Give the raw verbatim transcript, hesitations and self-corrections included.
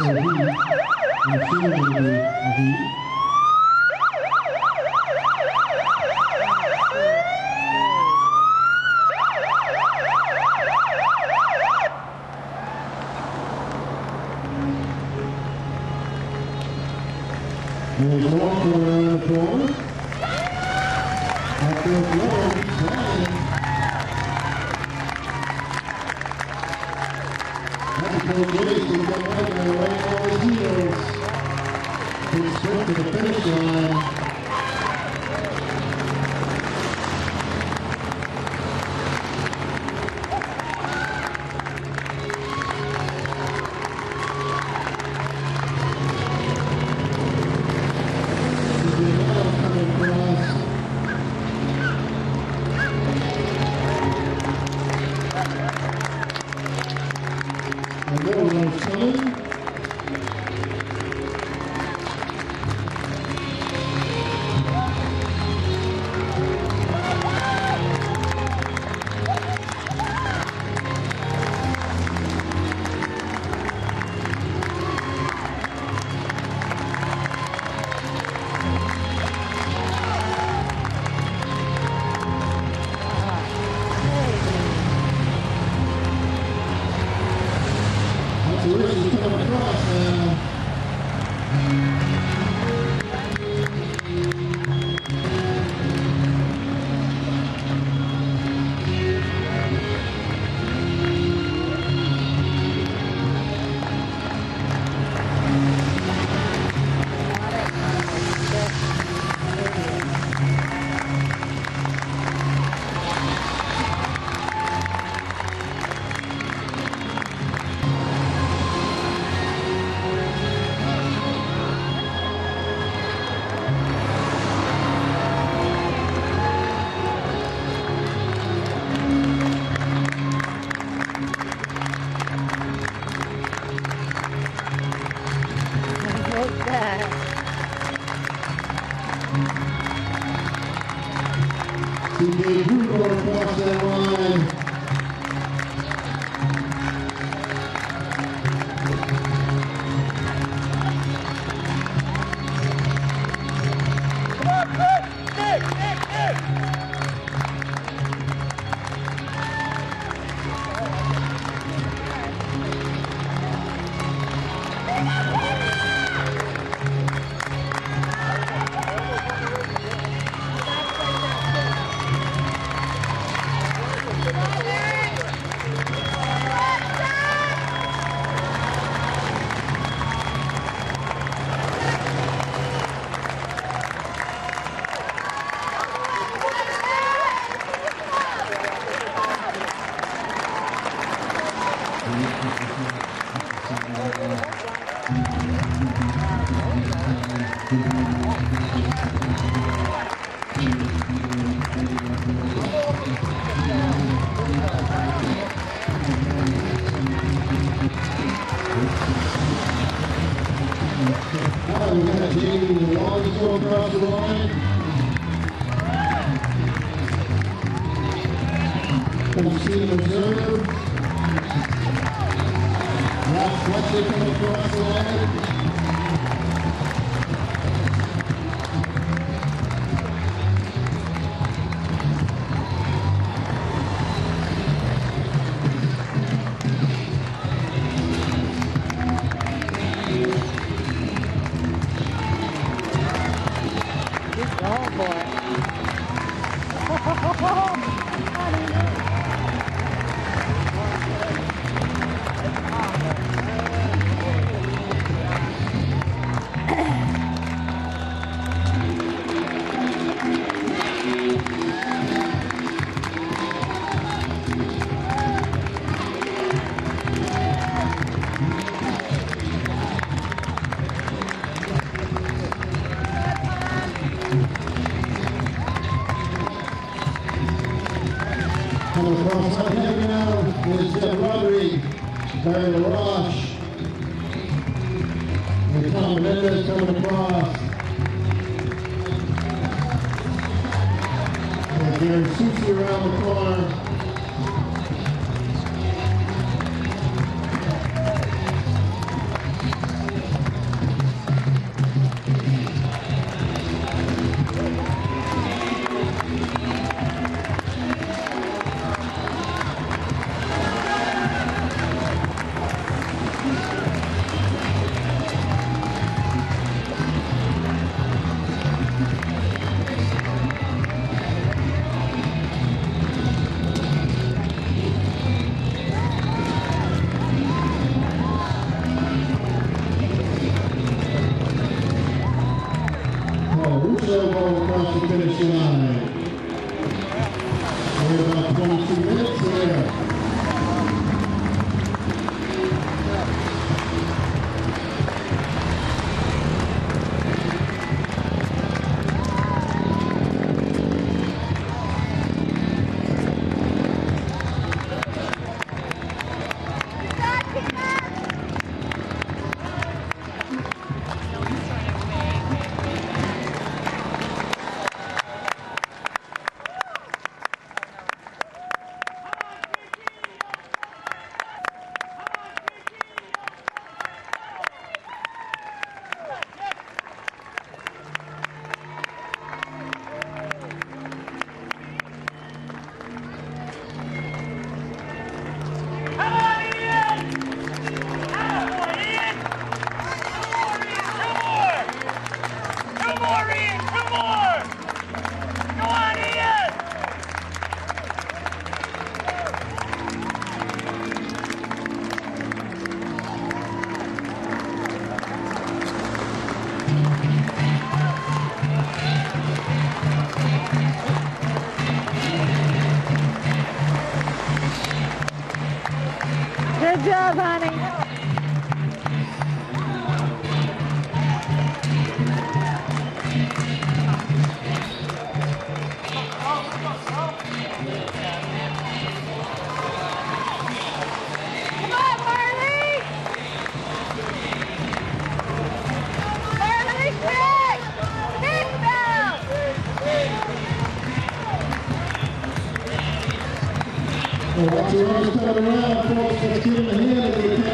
There's a walker around the corner. After a blow, he's flying. Mexico Grace is got Wagner right on his heels. He's straight to the finish line. T J Drew going across that line. We got Jamie Long to go across the line. Christine Reserve. Ralph Fletcher coming across the line. Coming across right here now is Jeff Rodriguez, Barry LaRoche, and Tom Menendez coming across. And Gary Susi around the corner. across the finish line. We're about twenty-two minutes there. Good job, honey. Come on, Marley! Marley, quick! Big bell! Well, that's the runners coming around, folks. Let's give them a hand.